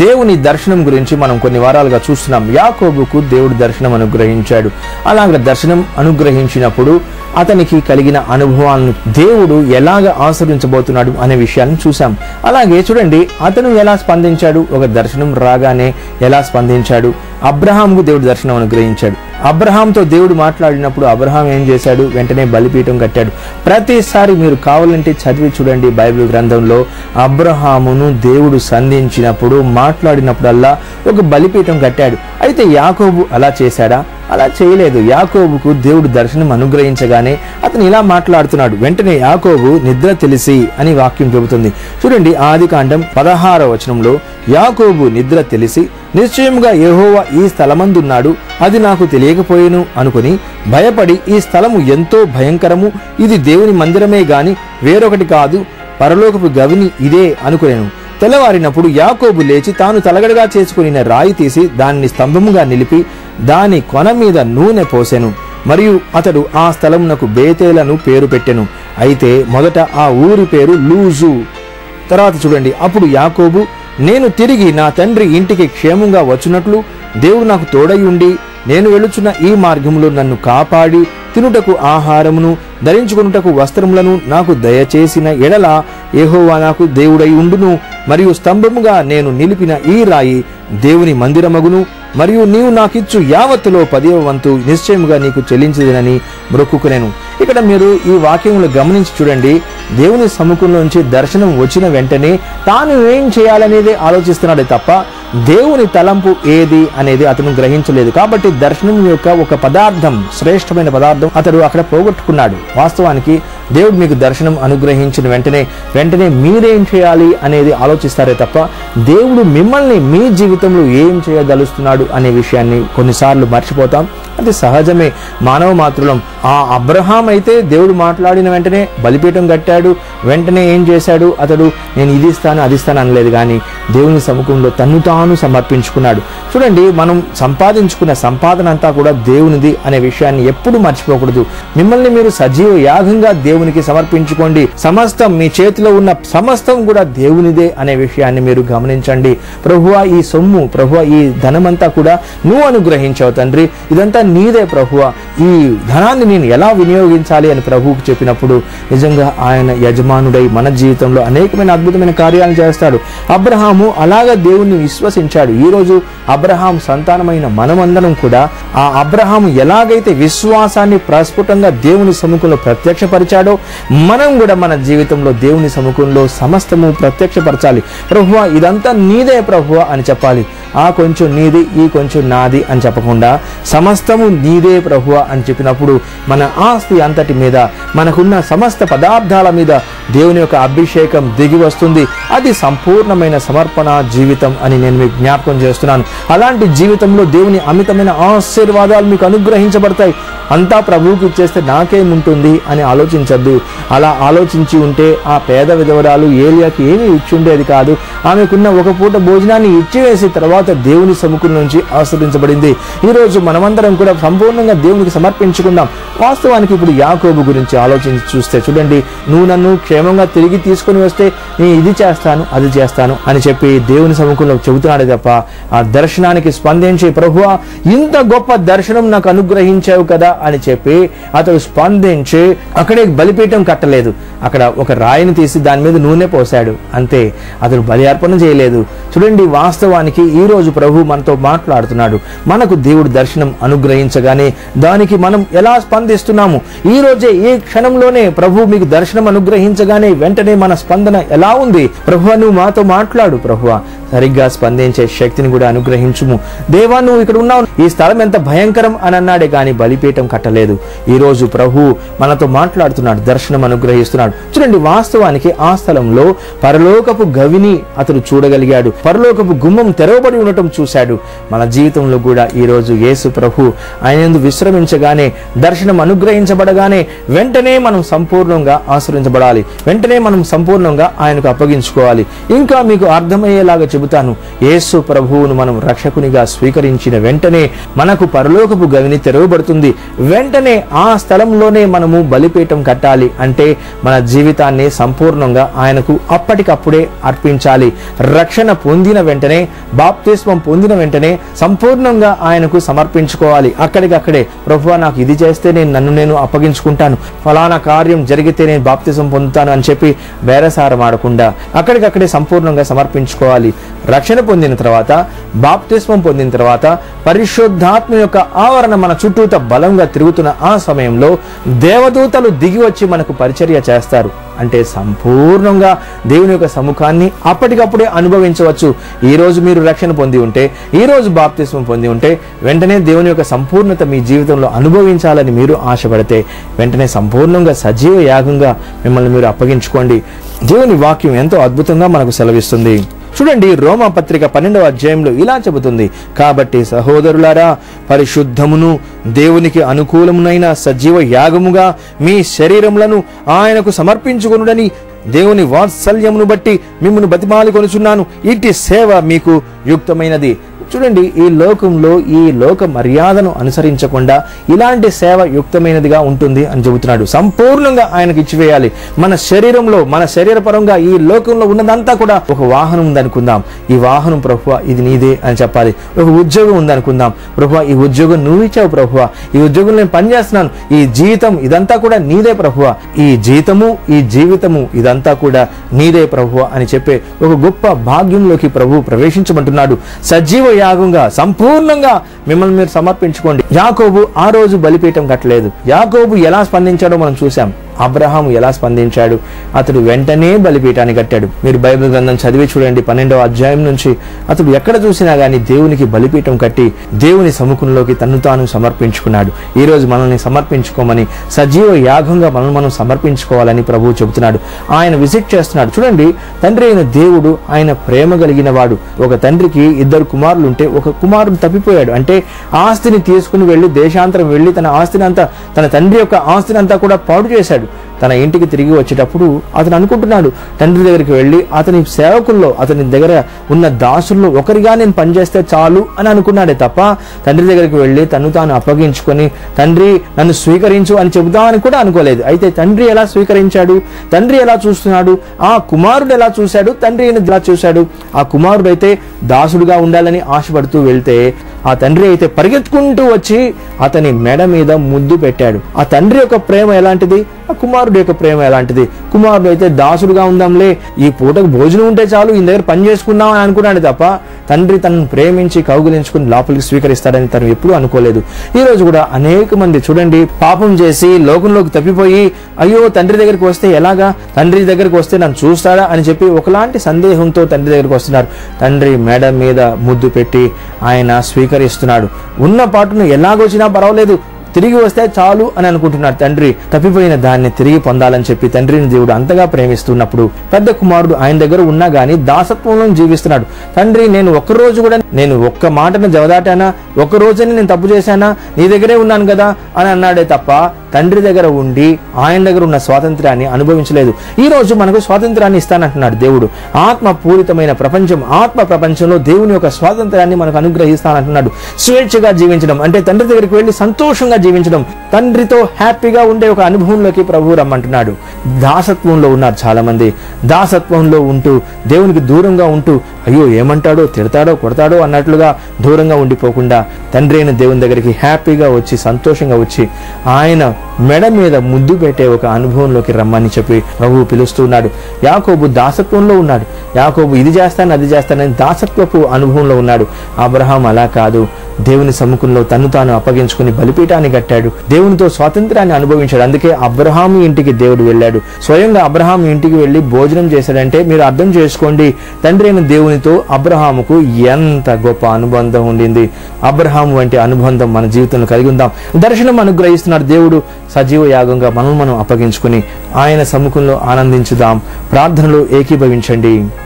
దేవుని దర్శనం గురించి మనం కొన్ని వారాలుగా చూస్తున్నాం. యాకోబుకు దేవుడు దర్శనం అనుగ్రహించాడు. అలాగ దర్శనం అనుగ్రహించినప్పుడు అతనికి కలిగిన అనుభవాలను దేవుడు ఎలాగ ఆశీర్వదించబోతున్నాడు అనే విషయాన్ని చూసాం. అలాగే చూడండి, అతను ఎలా స్పందించాడు, ఒక దర్శనం రాగానే ఎలా స్పందించాడు. అబ్రహాంకు దేవుడు దర్శనం అనుగ్రహించాడు. అబ్రహాంతో దేవుడు మాట్లాడినప్పుడు అబ్రహాం ఏం చేశాడు, వెంటనే బలిపీఠం కట్టాడు. ప్రతిసారి మీరు కావాలంటే చదివి చూడండి, బైబిల్ గ్రంథంలో అబ్రహామును దేవుడు సంధించినప్పుడు మాట్లాడినప్పుడల్లా ఒక బలిపీఠం కట్టాడు. అయితే యాకోబు అలా చేశాడా? అలా చేయలేదు. యాకోబుకు దేవుడు దర్శనం అనుగ్రహించగానే అతను ఇలా మాట్లాడుతున్నాడు. వెంటనే యాకోబు నిద్ర తెలిసి అని వాక్యం చెబుతుంది. చూడండి, ఆదికాండం 16వ వచనంలో యాకోబు నిద్ర తెలిసి నిశ్చయముగా యెహోవా ఈ స్థలమందున్నాడు, అది నాకు తెలియకపోయేను అనుకుని భయపడి, ఈ స్థలము ఎంతో భయంకరము, ఇది దేవుని మందిరమే గాని వేరొకటి కాదు, పరలోకపు గవిని ఇదే అనుకునేను. తెల్లవారినప్పుడు యాకోబు లేచి తాను తలగడగా చేసుకుని రాయి తీసి దాన్ని స్తంభముగా నిలిపి దాని కొన మీద నూనె పోసెను. మరియు అతడు ఆ స్థలమునకు బేతేలను పేరు పెట్టెను. అయితే మొదట ఆ ఊరి పేరు లూజు. తర్వాత చూడండి, అప్పుడు యాకోబు, నేను తిరిగి నా తండ్రి ఇంటికి క్షేమంగా వచ్చునట్లు దేవుడు నాకు తోడై ఉండి నేను వెళుచున్న ఈ మార్గంలో నన్ను కాపాడి తినుటకు ఆహారమును ధరించుకున్నటకు వస్త్రములను నాకు దయచేసిన ఎడల యెహోవా నాకు దేవుడై ఉండును. మరియు స్తంభముగా నేను నిలిపిన ఈ రాయి దేవుని మందిరమగును. మరియు నీవు నాకిచ్చు యావత్తులో 10వ వంతు నిశ్చయముగా నీకు చెల్లించదనని మొక్కుకునేను. ఇక్కడ మీరు ఈ వాక్యములు గమనించి చూడండి, దేవుని సముఖంలోంచి దర్శనం వచ్చిన వెంటనే తాను ఏం చేయాలనేది ఆలోచిస్తున్నాడే తప్ప దేవుని తలంపు ఏది అనేది అతను గ్రహించలేదు. కాబట్టి దర్శనం యొక్క ఒక పదార్థం, శ్రేష్టమైన పదార్థం అతడు అక్కడ పోగొట్టుకున్నాడు. వాస్తవానికి దేవుడు మీకు దర్శనం అనుగ్రహించిన వెంటనే మీరేం చేయాలి అనేది ఆలోచిస్తారే తప్ప దేవుడు మిమ్మల్ని మీ జీవితంలో ఏం చేయదలుస్తున్నాడు అనే విషయాన్ని కొన్నిసార్లు మర్చిపోతాం. అది సహజమే, మానవ మాతృలం. ఆ అబ్రహాం అయితే దేవుడు మాట్లాడిన వెంటనే బలిపీఠం కట్టాడు. వెంటనే ఏం చేశాడు, అతడు నేను ఇది ఇస్తాను అది ఇస్తాను అనలేదు, కానీ దేవుని సముఖంలో తన్ను తాను సమర్పించుకున్నాడు. చూడండి, మనం సంపాదించుకున్న సంపాదన అంతా కూడా దేవునిది అనే విషయాన్ని ఎప్పుడు మర్చిపోకూడదు. మిమ్మల్ని మీరు సజీవ యాగంగా దేవునికి సమర్పించుకోండి. సమస్తం మీ చేతిలో ఉన్న సమస్తం కూడా దేవునిదే అనే విషయాన్ని మీరు గమనించండి. ప్రభువా, ఈ సొమ్ము, ప్రభువా, ఈ ధనమంతా కూడా నువ్వు అనుగ్రహించావు తండ్రి, ఇదంతా నీదే ప్రభువా, ఈ ధనాన్ని నేను ఎలా వినియోగించాలి అని ప్రభువుకు చెప్పినప్పుడు నిజంగా ఆయన యజమానుడై మన జీవితంలో అనేకమైన అద్భుతమైన కార్యాలను చేస్తాడు. అబ్రహాము అలాగా దేవుణ్ణి విశ్వసించాడు. ఈ రోజు అబ్రహాం సంతానమైన మనమందరం కూడా ఆ అబ్రహాము ఎలాగైతే విశ్వాసాన్ని ప్రస్ఫుటంగా దేవుని సముఖంలో ప్రత్యక్షపరిచాడో మనం కూడా మన జీవితంలో దేవుని సముఖంలో సమస్తము ప్రత్యక్షపరచాలి. ప్రభువా, ఇదంతా నీదే ప్రభువా అని చెప్పాలి. ఆ కొంచెం నీది, ఈ కొంచెం నాది అని చెప్పకుండా సమస్తము నీదే ప్రభువా అని చెప్పినప్పుడు మన ఆస్తి అంతటి మీద, మనకున్న సమస్త పదార్థాల మీద దేవుని యొక్క అభిషేకం దిగి వస్తుంది. అది సంపూర్ణమైన సమర్పణ జీవితం అని నేను మీకు జ్ఞాపకం చేస్తున్నాను. అలాంటి జీవితంలో దేవుని అమితమైన ఆశీర్వాదాలు మీకు అనుగ్రహించబడతాయి. అంతా ప్రభువుకి ఇచ్చేస్తే నాకేముంటుంది అని ఆలోచించద్దు. అలా ఆలోచించి ఉంటే ఆ పేద విధవరాలు ఏలియాకి ఏమీ ఇచ్చుండేది కాదు. ఆమెకున్న ఒక పూట భోజనాన్ని ఇచ్చివేసి తర్వాత దేవుని సముఖం నుంచి ఆశీర్వదించబడింది. ఈరోజు మనమందరం కూడా సంపూర్ణంగా దేవునికి సమర్పించుకుందాం. వాస్తవానికి ఇప్పుడు యాకోబు గురించి ఆలోచించి చూస్తే చూడండి, నువ్వు నన్ను క్షేమంగా తిరిగి తీసుకుని వస్తే నేను ఇది చేస్తాను అది చేస్తాను అని చెప్పి దేవుని సముఖంలో చెబుతున్నాడే తప్ప ఆ దర్శనానికి స్పందించి ప్రభువా, ఇంత గొప్ప దర్శనం నాకు అనుగ్రహించావు కదా అని చెప్పి అతడు స్పందించి అక్కడే బలిపీఠం కట్టలేదు. అక్కడ ఒక రాయిని తీసి దాని మీద నూనె పోశాడు, అంతే. అతడు బలి అర్పణ చేయలేదు. చూడండి, వాస్తవానికి ఈ రోజు ప్రభు మనతో మాట్లాడుతున్నాడు. మనకు దేవుడు దర్శనం అనుగ్రహించగానే దానికి మనం ఎలా స్పందిస్తున్నాము, ఈ రోజే ఈ క్షణంలోనే ప్రభు మీకు దర్శనం అనుగ్రహించగానే వెంటనే మన స్పందన ఎలా ఉంది? ప్రభువా, నువ్వు మాతో మాట్లాడు ప్రభువా, సరిగ్గా స్పందించే శక్తిని కూడా అనుగ్రహించుము. దేవా, నువ్వు ఇక్కడ ఉన్నావు, ఈ స్థలం ఎంత భయంకరం అని అన్నాడే కానీ బలిపీఠం కట్టలేదు. ఈ రోజు ప్రభు మనతో మాట్లాడుతున్నాడు, దర్శనం అనుగ్రహిస్తున్నాడు. చూడండి, వాస్తవానికి ఆ స్థలంలో పరలోకపు గవిని అతడు చూడగలిగాడు. పరలోకపు గుమ్మం తెరవబడి ఉండటం చూశాడు. మన జీవితంలో కూడా ఈ రోజు యేసు ప్రభు ఆయన యందు విశ్రమించగానే, దర్శనం అనుగ్రహించబడగానే వెంటనే మనం సంపూర్ణంగా ఆశ్రయించబడాలి. వెంటనే మనం సంపూర్ణంగా ఆయనకు అప్పగించుకోవాలి. ఇంకా మీకు అర్థమయ్యేలాగా చెబుతాను, యేసు ప్రభువును మనం రక్షకునిగా స్వీకరించిన వెంటనే మనకు పరలోకపు గవిని తెరవబడుతుంది. వెంటనే ఆ స్థలంలోనే మనము బలిపీఠం కట్టాలి. అంటే మన జీవితాన్ని సంపూర్ణంగా ఆయనకు అప్పటికప్పుడే అర్పించాలి. రక్షణ పొందిన వెంటనే, బాప్తిస్మం పొందిన వెంటనే సంపూర్ణంగా ఆయనకు సమర్పించుకోవాలి. అక్కడికక్కడే ప్రభువా నాకు ఇది చేస్తే నన్ను అప్పగించుకుంటాను, ఫలానా కార్యం జరిగితే నేను బాప్తిస్మం పొందుతాను అని చెప్పి బేరసారం ఆడకుండా అక్కడికక్కడే సంపూర్ణంగా సమర్పించుకోవాలి. రక్షణ పొందిన తర్వాత, బాప్తిస్మం పొందిన తర్వాత పరిశుద్ధాత్మ యొక్క ఆవరణ మన చుట్టూత బలంగా తిరుగుతున్న ఆ సమయంలో దేవదూతలు దిగి వచ్చి మనకు పరిచర్య చేస్తారు. అంటే సంపూర్ణంగా దేవుని యొక్క సముఖాన్ని అప్పటికప్పుడే అనుభవించవచ్చు. ఈ రోజు మీరు రక్షణ పొంది ఉంటే, ఈ రోజు బాప్తిస్మం పొంది ఉంటే, వెంటనే దేవుని యొక్క సంపూర్ణత మీ జీవితంలో అనుభవించాలని మీరు ఆశపడితే వెంటనే సంపూర్ణంగా సజీవ యాగంగా మిమ్మల్ని మీరు అప్పగించుకోండి. దేవుని వాక్యం ఎంతో అద్భుతంగా మనకు సెలవిస్తుంది. చూడండి, రోమా పత్రిక 12వ అధ్యాయంలో ఇలా చెబుతుంది, కాబట్టి సహోదరులారా, పరిశుద్ధమును దేవునికి అనుకూలమునైన సజీవ యాగముగా మీ శరీరములను ఆయనకు సమర్పించుకొనుడని దేవుని వాత్సల్యమును బట్టి మిమ్మును బతిమాలి కొనుచున్నాను. ఇట్టి సేవ మీకు యుక్తమైనది. చూడండి, ఈ లోకంలో ఈ లోక మర్యాదను అనుసరించకుండా ఇలాంటి సేవ యుక్తమైనదిగా ఉంటుంది అని చెబుతున్నాడు. సంపూర్ణంగా ఆయనకు ఇచ్చివేయాలి. మన శరీరంలో, మన శరీరపరంగా ఈ లోకంలో ఉన్నదంతా కూడా ఒక వాహనం ఉందనుకుందాం. ఈ వాహనం ప్రభువా ఇది నీదే అని చెప్పాలి. ఒక ఉద్యోగం ఉందనుకుందాం. ప్రభువా ఈ ఉద్యోగం నువ్వు ఇచ్చావు ప్రభువా, ఈ ఉద్యోగం నేను పనిచేస్తున్నాను, ఈ జీవితం ఇదంతా కూడా నీదే ప్రభువా, ఈ జీతము ఈ జీవితము ఇదంతా కూడా నీదే ప్రభువా అని చెప్పే ఒక గొప్ప భాగ్యంలోకి ప్రభువు ప్రవేశించమంటున్నాడు. సజీవ యాగంగా సంపూర్ణంగా మిమ్మల్ని మీరు సమర్పించుకోండి. యాకోబు ఆ రోజు బలిపీఠం కట్టలేదు. యాకోబు ఎలా స్పందించాడో మనం చూసాం. అబ్రహాము ఎలా స్పందించాడు? అతడు వెంటనే బలిపీఠాన్ని కట్టాడు. మీరు బైబిల్ గ్రంథం చదివి చూడండి, 12వ అధ్యాయం నుంచి అతడు ఎక్కడ చూసినా గానీ దేవునికి బలిపీఠం కట్టి దేవుని సముఖంలోకి తన్ను తాను సమర్పించుకున్నాడు. ఈ రోజు మనల్ని సమర్పించుకోమని, సజీవ యాగంగా మనం సమర్పించుకోవాలని ప్రభువు చెబుతున్నాడు. ఆయన విజిట్ చేస్తున్నాడు. చూడండి, తండ్రి అయిన దేవుడు ఆయన ప్రేమ కలిగిన వాడు. ఒక తండ్రికి 2 కుమారులు ఉంటే ఒక కుమారుడు తప్పిపోయాడు. అంటే ఆస్తిని తీసుకుని వెళ్లి దేశాంతరం వెళ్లి తన ఆస్తిని అంతా, తన తండ్రి యొక్క ఆస్తిని అంతా కూడా పాడు చేశాడు. తన ఇంటికి తిరిగి వచ్చేటప్పుడు అతను అనుకుంటున్నాడు, తండ్రి దగ్గరికి వెళ్ళి అతని సేవకుల్లో, అతని దగ్గర ఉన్న దాసుల్లో ఒకరిగా నేను పనిచేస్తే చాలు అని అనుకున్నాడే తప్ప తండ్రి దగ్గరికి వెళ్ళి తను తాను అప్పగించుకొని తండ్రి నన్ను స్వీకరించు అని చెబుదామని కూడా అనుకోలేదు. అయితే తండ్రి ఎలా స్వీకరించాడు? తండ్రి ఎలా చూస్తున్నాడు? ఆ కుమారుడు ఎలా చూశాడు? తండ్రి ఎలా చూశాడు? ఆ కుమారుడు అయితే దాసుడుగా ఉండాలని ఆశపడుతూ వెళ్తే ఆ తండ్రి అయితే పరిగెత్తుకుంటూ వచ్చి అతని మెడ మీద ముద్దు పెట్టాడు. ఆ తండ్రి యొక్క ప్రేమ ఎలాంటిది? ఆ కుమారుడు యొక్క ప్రేమ ఎలాంటిది? కుమారుడు అయితే దాసుడుగా ఉందాంలే, ఈ పూటకు భోజనం ఉంటే చాలు, ఈ దగ్గర పని చేసుకుందాం అని అనుకున్నాడు తప్ప తండ్రి తనను ప్రేమించి కౌగులించుకుని లోపలికి స్వీకరిస్తాడని తను ఎప్పుడూ అనుకోలేదు. ఈ రోజు కూడా అనేక మంది చూడండి, పాపం చేసి లోకంలోకి తప్పిపోయి అయ్యో తండ్రి దగ్గరికి వస్తే ఎలాగా, తండ్రి దగ్గరికి వస్తే నన్ను చూస్తాడా అని చెప్పి ఒకలాంటి సందేహంతో తండ్రి దగ్గరికి వస్తున్నారు. తండ్రి మెడ మీద ముద్దు పెట్టి ఆయన స్వీకరిస్తున్నాడు. ఉన్న పాటును ఎలాగొచ్చినా పర్వాలేదు, తిరిగి వస్తే చాలు అని అనుకుంటున్నాడు. తండ్రి తప్పిపోయిన దాన్ని తిరిగి పొందాలని చెప్పి తండ్రిని దేవుడు అంతగా ప్రేమిస్తున్నప్పుడు పెద్ద కుమారుడు ఆయన దగ్గర ఉన్నా గానీ దాసత్వంలో జీవిస్తున్నాడు. తండ్రి నేను ఒక్కరోజు కూడా, నేను ఒక్క మాటను జవదాటానా, ఒక్క రోజని నేను తప్పు చేశానా, నీ దగ్గరే ఉన్నాను కదా అని అన్నాడే తప్ప తండ్రి దగ్గర ఉండి ఆయన దగ్గర ఉన్న స్వాతంత్ర్యాన్ని అనుభవించలేదు. ఈ రోజు మనకు స్వాతంత్రాన్ని ఇస్తానంటున్నాడు దేవుడు. ఆత్మ పూరితమైన ప్రపంచం, ఆత్మ ప్రపంచంలో దేవుని యొక్క స్వాతంత్ర్యాన్ని మనకు అనుగ్రహిస్తానంటున్నాడు. స్వేచ్ఛగా జీవించడం అంటే తండ్రి దగ్గరికి వెళ్ళి సంతోషంగా జీవించడం, తండ్రితో హ్యాపీగా ఉండే ఒక అనుభవంలోకి ప్రభువు రమ్మంటున్నాడు. దాసత్వంలో ఉన్నారు చాలా మంది. దాసత్వంలో ఉంటూ దేవునికి దూరంగా ఉంటూ అయ్యో ఏమంటాడో, తిడతాడో, కొడతాడో అన్నట్లుగా దూరంగా ఉండిపోకుండా తండ్రి అయిన దేవుని దగ్గరికి హ్యాపీగా వచ్చి సంతోషంగా వచ్చి ఆయన మెడ మీద ముద్దు పెట్టే ఒక అనుభవంలోకి రమ్మని చెప్పి ప్రభువు పిలుస్తున్నాడు. యాకోబు దాసత్వంలో ఉన్నాడు. యాకోబు ఇది చేస్తాను అది చేస్తానని దాసత్వపు అనుభవంలో ఉన్నాడు. అబ్రహాం అలా కాదు. దేవుని సముఖంలో తను తాను అప్పగించుకుని బలిపీఠాన్ని కట్టాడు. దేవునితో స్వాతంత్రాన్ని అనుభవించాడు. అందుకే అబ్రహాము ఇంటికి దేవుడు వెళ్ళాడు. స్వయంగా అబ్రహాం ఇంటికి వెళ్ళి భోజనం చేశాడంటే మీరు అర్థం చేసుకోండి, తండ్రి అయిన దేవునితో అబ్రహాముకు ఎంత గొప్ప అనుబంధం ఉండింది. అబ్రహాం వంటి అనుబంధం మన జీవితంలో కలిగి ఉందాం. దర్శనం అనుగ్రహిస్తున్నాడు దేవుడు. సజీవ యాగంగా మనం అప్పగించుకుని ఆయన సముఖంలో ఆనందించుదాం. ప్రార్థనలో ఏకీభవించండి.